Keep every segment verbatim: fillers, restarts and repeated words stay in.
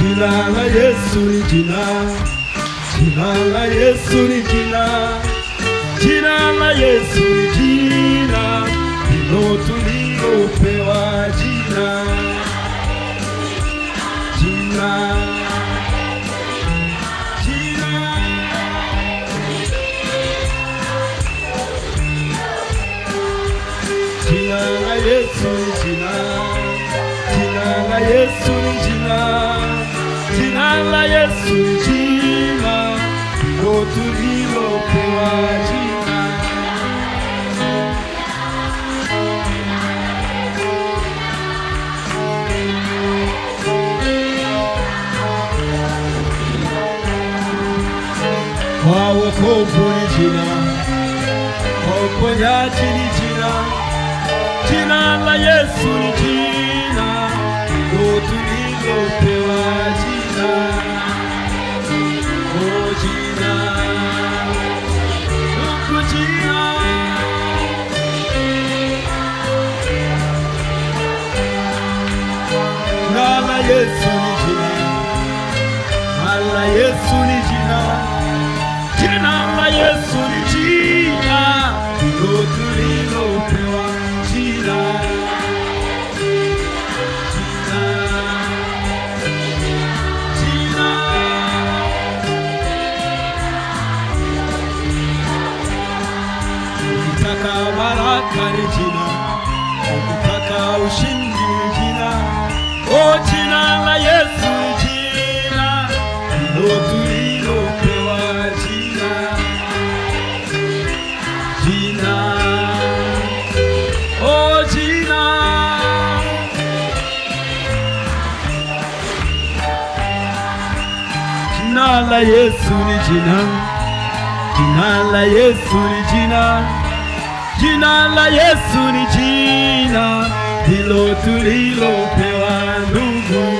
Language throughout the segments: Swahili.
Jina la Yesu ni jina, jina la Yesu ni jina, jina la Yesu ni jina, ndilo tulilopewa jina, jina, jina. Jina la Yesu ni jina, jina la Yesu ni jina, jina la Yesu ni jina, ndilo tulilopewa jina. Kwa wokovu ni jina, kwa uponyaji ni jina, jina la Yesu ni jina, ndilo tulilopewa jina. Oh jina, ndugu jina, jina la Yesu ni jina, jina la Yesu ni jina, jina la Yesu ni jina, ndilo tulilopewa jina. Ukitaka baraka ni jina, ukitaka ushindi ni jina. Oh jina la Yesu ni jina, ndilo tulilopewa jina. Jina, oh jina, jina la Yesu ni jina, jina la Yesu ni jina, jina la Yesu ni jina, ndilo tulilopewa ndugu.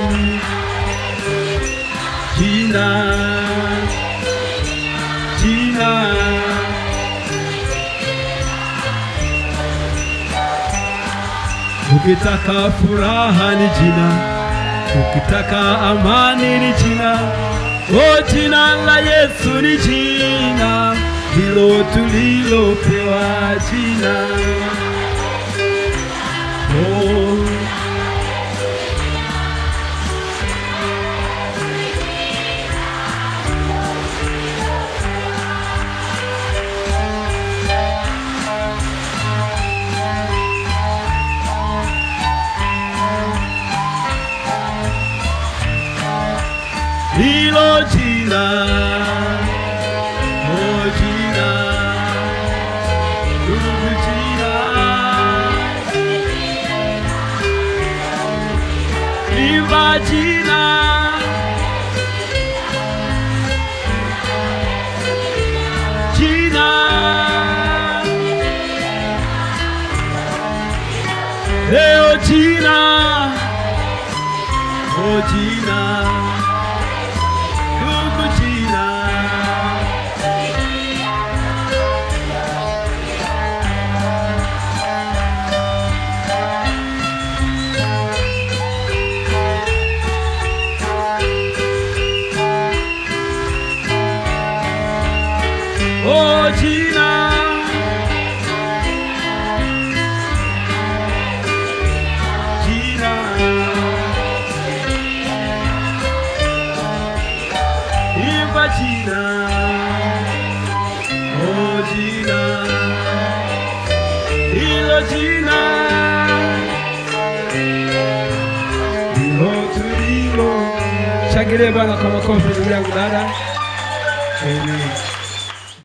Jina, jina, ukitaka furaha ni jina, ukitaka amani ni jina. Oh jina la Yesu ni jina, ndilo tulilopewa jina. Oh hilo jina, oh jina, ndugu jina, imba jina, jina, leo jina, oh jina, oh jina, jina, imba jina, oh jina, hilo jina, ndilo tulilo. Shangilia Bwana kwa makofi ndugu yangu dada. Amen.